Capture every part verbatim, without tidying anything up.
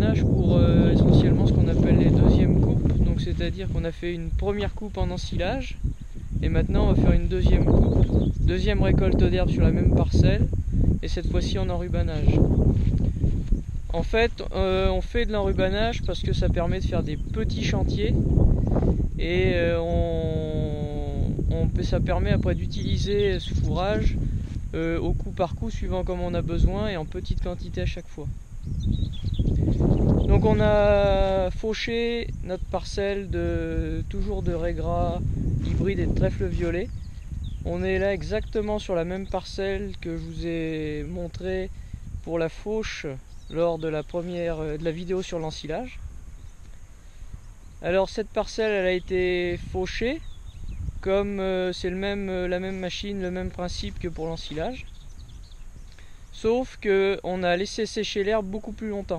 l'enrubannage pour euh, essentiellement ce qu'on appelle les deuxièmes coupes. Donc c'est-à-dire qu'on a fait une première coupe en ensilage et maintenant on va faire une deuxième coupe, deuxième récolte d'herbe sur la même parcelle et cette fois-ci en enrubannage. En fait, euh, on fait de l'enrubannage parce que ça permet de faire des petits chantiers et euh, on, on, ça permet après d'utiliser ce fourrage euh, au coup par coup suivant comme on a besoin et en petite quantité à chaque fois. Donc on a fauché notre parcelle de toujours de raies gras hybride et de trèfle violet. On est là exactement sur la même parcelle que je vous ai montré pour la fauche lors de la première de la vidéo sur l'ensilage. Alors cette parcelle elle a été fauchée comme euh, c'est le même euh, la même machine, le même principe que pour l'ensilage. Sauf que on a laissé sécher l'herbe beaucoup plus longtemps.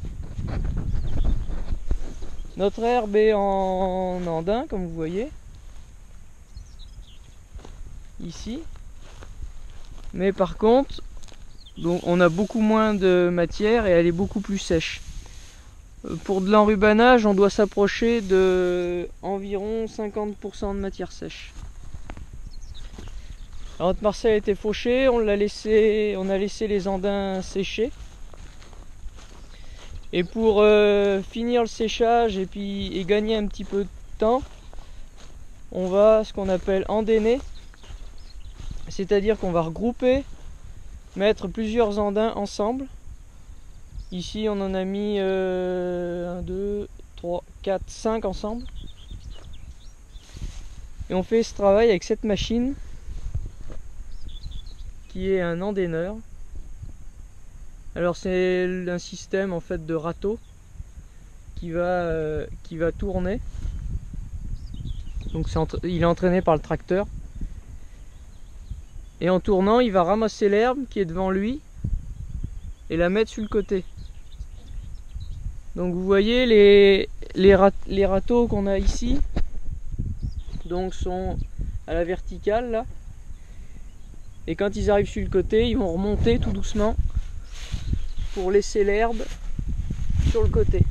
Notre herbe est en andin comme vous voyez ici. Mais par contre, donc on a beaucoup moins de matière et elle est beaucoup plus sèche. Pour de l'enrubannage, on doit s'approcher de environ cinquante pour cent de matière sèche. Alors notre parcelle a été fauchée, on l'a laissé, on a laissé les andins sécher. Et pour euh, finir le séchage et puis et gagner un petit peu de temps, on va ce qu'on appelle endainer, c'est-à-dire qu'on va regrouper, mettre plusieurs andins ensemble. Ici on en a mis euh, un, deux, trois, quatre, cinq ensemble. Et on fait ce travail avec cette machine qui est un endaineur. Alors c'est un système en fait de râteau qui va, euh, qui va tourner. Donc c'est il est entraîné par le tracteur. Et en tournant il va ramasser l'herbe qui est devant lui et la mettre sur le côté. Donc vous voyez les, les, rat, les râteaux qu'on a ici donc sont à la verticale là. Et quand ils arrivent sur le côté, ils vont remonter tout doucement pour laisser l'herbe sur le côté.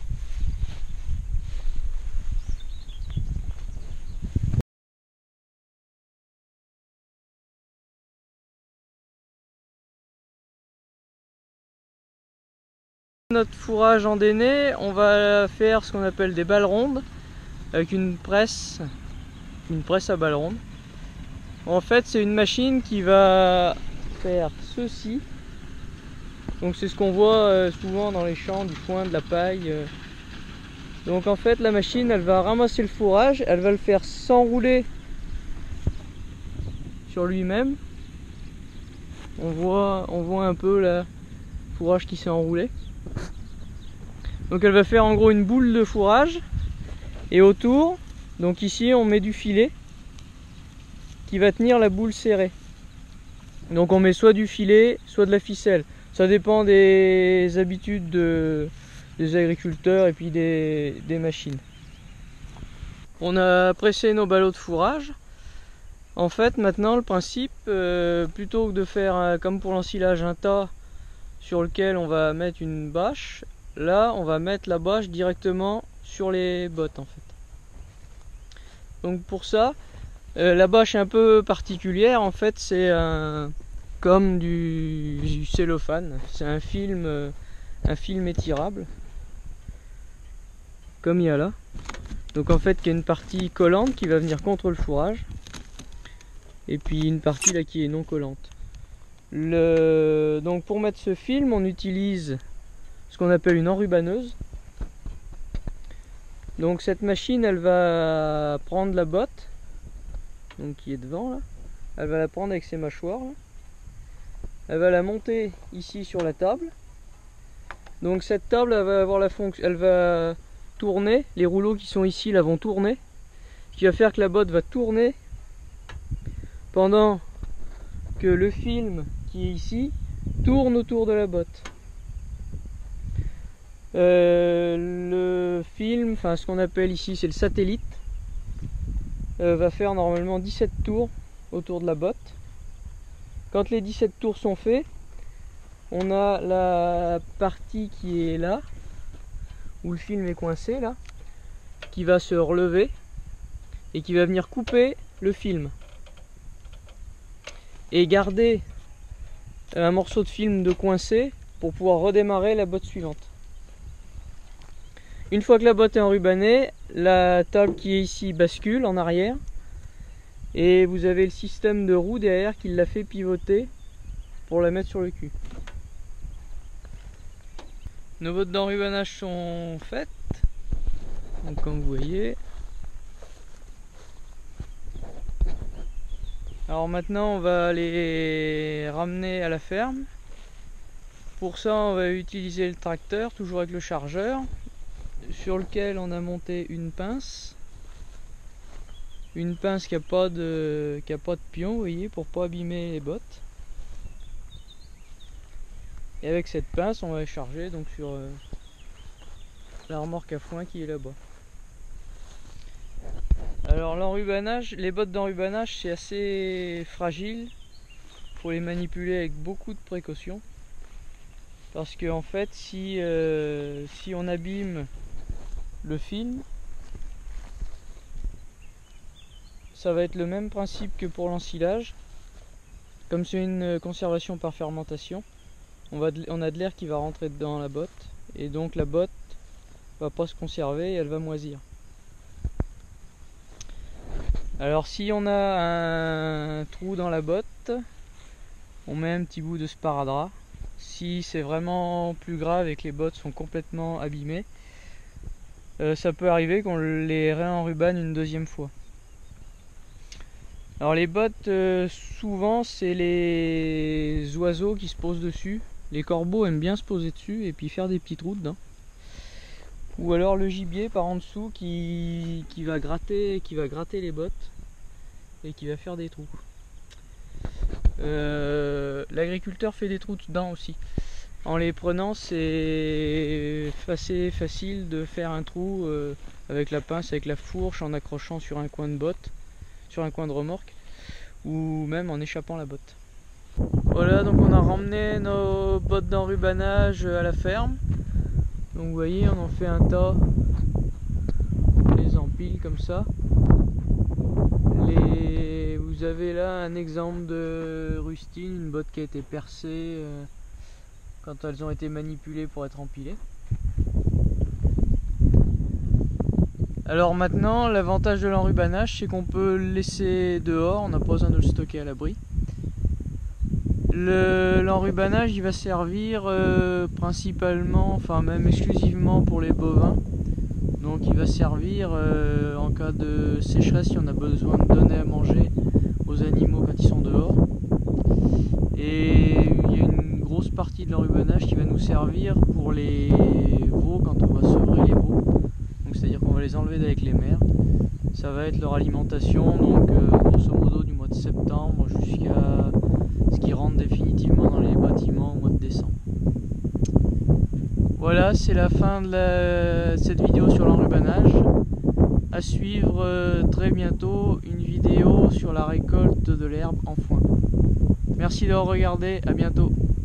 Notre fourrage endainé, on va faire ce qu'on appelle des balles rondes avec une presse, une presse à balles rondes. En fait, c'est une machine qui va faire ceci. Donc c'est ce qu'on voit souvent dans les champs, du foin, de la paille. Donc en fait, la machine, elle va ramasser le fourrage, elle va le faire s'enrouler sur lui-même. On voit, on voit un peu le fourrage qui s'est enroulé. Donc elle va faire en gros une boule de fourrage et autour, donc ici on met du filet qui va tenir la boule serrée. Donc on met soit du filet, soit de la ficelle. Ça dépend des habitudes de, des agriculteurs et puis des, des machines. On a pressé nos ballots de fourrage. En fait maintenant le principe, euh, plutôt que de faire euh, comme pour l'ensilage un tas sur lequel on va mettre une bâche, là on va mettre la bâche directement sur les bottes en fait. Donc pour ça, euh, la bâche est un peu particulière en fait, c'est un comme du, du cellophane, c'est un film, euh, un film étirable, comme il y a là. Donc en fait il y a une partie collante qui va venir contre le fourrage, et puis une partie là qui est non collante. Le... Donc pour mettre ce film, on utilise ce qu'on appelle une enrubanneuse. Donc cette machine, elle va prendre la botte, donc qui est devant là, elle va la prendre avec ses mâchoires là. Elle va la monter ici sur la table. Donc cette table, elle va avoir la fonction, elle va tourner, les rouleaux qui sont ici là vont tourner, ce qui va faire que la botte va tourner pendant que le film qui est ici tourne autour de la botte. Euh, le film, enfin ce qu'on appelle ici c'est le satellite, euh, va faire normalement dix-sept tours autour de la botte. Quand les dix-sept tours sont faits, on a la partie qui est là, où le film est coincé là, qui va se relever et qui va venir couper le film et garder un morceau de film de coincé pour pouvoir redémarrer la botte suivante. Une fois que la botte est enrubanée, la table qui est ici bascule en arrière et vous avez le système de roue derrière qui la fait pivoter pour la mettre sur le cul. Nos bottes d'enrubanage sont faites, donc comme vous voyez. Alors maintenant on va les ramener à la ferme. Pour ça on va utiliser le tracteur, toujours avec le chargeur, sur lequel on a monté une pince. Une pince qui n'a pas de, qui a pas de pion, vous voyez, pour pas abîmer les bottes. Et avec cette pince on va les charger donc sur euh, la remorque à foin qui est là-bas. Alors l'enrubanage, les bottes d'enrubanage c'est assez fragile, il faut les manipuler avec beaucoup de précaution parce que en fait si, euh, si on abîme le film, ça va être le même principe que pour l'ensilage. Comme c'est une conservation par fermentation, on, va de, on a de l'air qui va rentrer dans la botte et donc la botte va pas se conserver et elle va moisir. Alors si on a un trou dans la botte, on met un petit bout de sparadrap. Si c'est vraiment plus grave et que les bottes sont complètement abîmées, euh, ça peut arriver qu'on les réenrubane une deuxième fois. Alors les bottes, euh, souvent c'est les oiseaux qui se posent dessus. Les corbeaux aiment bien se poser dessus et puis faire des petits trous dedans. Ou alors le gibier par en dessous qui, qui, va gratter, qui va gratter les bottes et qui va faire des trous. Euh, L'agriculteur fait des trous dedans aussi. En les prenant, c'est assez facile de faire un trou euh, avec la pince, avec la fourche, en accrochant sur un coin de botte, sur un coin de remorque, ou même en échappant la botte. Voilà, donc on a ramené nos bottes d'enrubanage à la ferme. Donc vous voyez, on en fait un tas, on les empile comme ça. Les... Vous avez là un exemple de rustine, une botte qui a été percée euh, quand elles ont été manipulées pour être empilées. Alors maintenant, l'avantage de l'enrubanage, c'est qu'on peut le laisser dehors, on n'a pas besoin de le stocker à l'abri. L'enrubanage, il va servir euh, principalement, enfin même exclusivement pour les bovins. Donc il va servir euh, en cas de sécheresse si on a besoin de donner à manger aux animaux quand ils sont dehors. Et il y a une grosse partie de l'enrubanage qui va nous servir pour les veaux quand on va sevrer les veaux. Donc c'est-à-dire qu'on va les enlever avec les mères. Ça va être leur alimentation, donc euh, grosso modo du mois de septembre jusqu'à ce qu'ils rentrent définitivement dans les bâtiments au mois de décembre. Voilà, c'est la fin de, la, de cette vidéo sur l'enrubanage. À suivre euh, très bientôt une vidéo sur la récolte de l'herbe en foin. Merci d'avoir regardé, à bientôt.